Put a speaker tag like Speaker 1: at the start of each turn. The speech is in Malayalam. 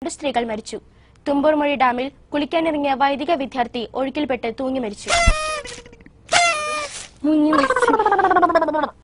Speaker 1: സ്ത്രീകൾ മരിച്ചു. തുമ്പൂർമൊഴി ഡാമിൽ കുളിക്കാനിറങ്ങിയ വൈദിക വിദ്യാർത്ഥി ഒഴുക്കിൽപ്പെട്ട് തൂങ്ങി മരിച്ചു.